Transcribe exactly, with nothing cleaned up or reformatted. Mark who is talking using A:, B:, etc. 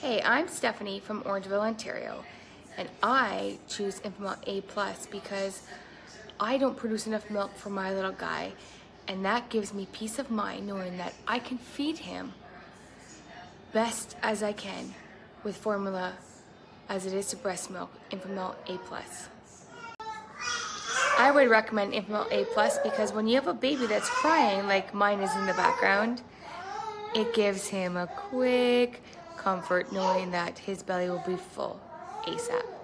A: Hey, I'm Stephanie from Orangeville, Ontario, and I choose Enfamil A plus because I don't produce enough milk for my little guy, and that gives me peace of mind knowing that I can feed him best as I can with formula as it is to breast milk, Enfamil A plus. I would recommend Enfamil A plus because when you have a baby that's crying, like mine is in the background, it gives him a quick comfort knowing that his belly will be full ASAP.